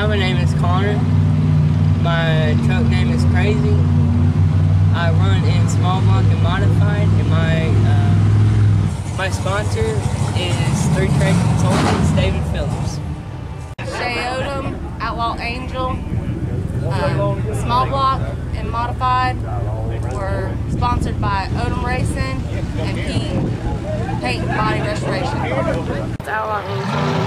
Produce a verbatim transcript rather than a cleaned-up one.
driver name is Connor. My truck name is Crazy. I run in small block and modified, and my uh, my sponsor is Three Trade Consultants, David Phillips. Shay Odom, Outlaw Angel, um, small block and modified. We're sponsored by Odom Racing and P Paint and Body Restoration. Outlaw Angel.